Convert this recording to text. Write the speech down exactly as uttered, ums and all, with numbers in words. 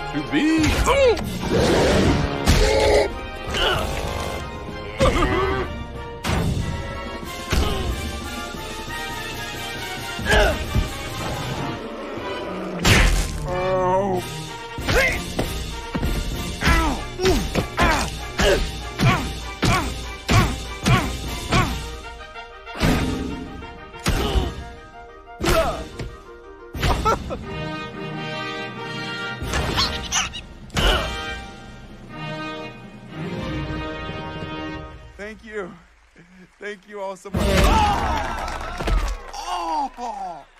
to be. Oh. Thank you. Thank you all so much. Oh! Oh!